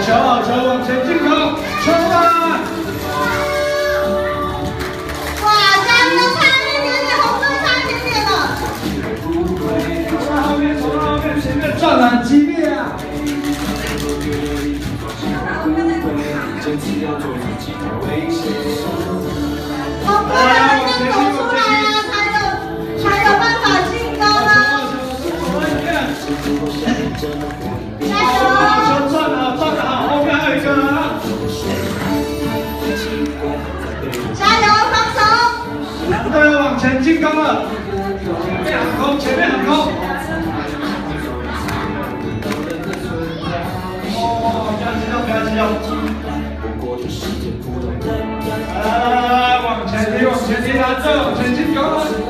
球，好球，往前进攻，冲啊！ 哇，加油，差一点点，红队差一点点了。 冲到后面，冲到后面，前面撞得很激烈啊！ 红队要先走出来啊，才有办法进攻啊！加油！ 球转了，转得好，后面还有一个啊！ 加油，放手！ 蓝队要往前进攻了，前面很空，前面很空。哦，不要激动，不要激动。往前踢，蓝队往前进攻了。